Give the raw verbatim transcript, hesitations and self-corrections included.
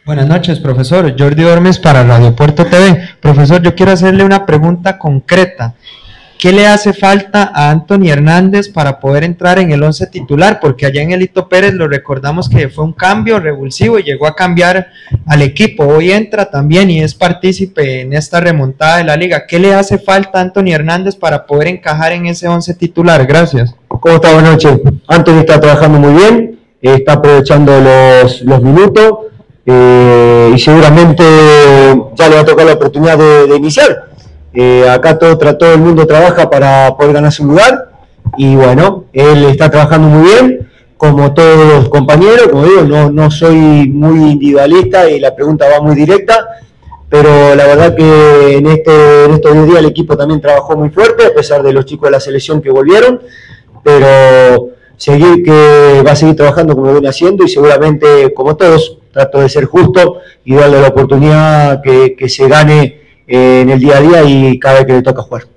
Buenas noches, profesor. Jordi Ormes para Radio Puerto T V. Profesor, yo quiero hacerle una pregunta concreta. ¿Qué le hace falta a Anthony Hernández para poder entrar en el once titular? Porque allá en Elito Pérez lo recordamos que fue un cambio revulsivo y llegó a cambiar al equipo. Hoy entra también y es partícipe en esta remontada de la liga. ¿Qué le hace falta a Anthony Hernández para poder encajar en ese once titular? Gracias. ¿Cómo está? Buenas noches. Anthony está trabajando muy bien, está aprovechando los, los minutos eh, y seguramente ya le va a tocar la oportunidad de, de iniciar. Eh, acá todo, todo el mundo trabaja para poder ganarse un lugar y bueno, él está trabajando muy bien, como todos los compañeros. Como digo, no, no soy muy individualista y la pregunta va muy directa, pero la verdad que en, este, en estos diez días el equipo también trabajó muy fuerte, a pesar de los chicos de la selección que volvieron, pero seguir que va a seguir trabajando como lo viene haciendo y seguramente, como todos, trato de ser justo y darle la oportunidad que, que se gane en el día a día y cada vez que le toca jugar.